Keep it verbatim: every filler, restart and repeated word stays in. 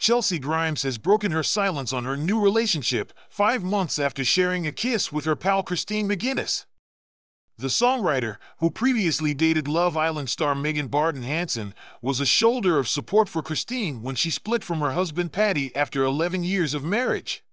Chelcee Grimes has broken her silence on her new relationship five months after sharing a kiss with her pal Christine McGuinness. The songwriter, who previously dated Love Island star Megan Barton Hanson, was a shoulder of support for Christine when she split from her husband Paddy after eleven years of marriage.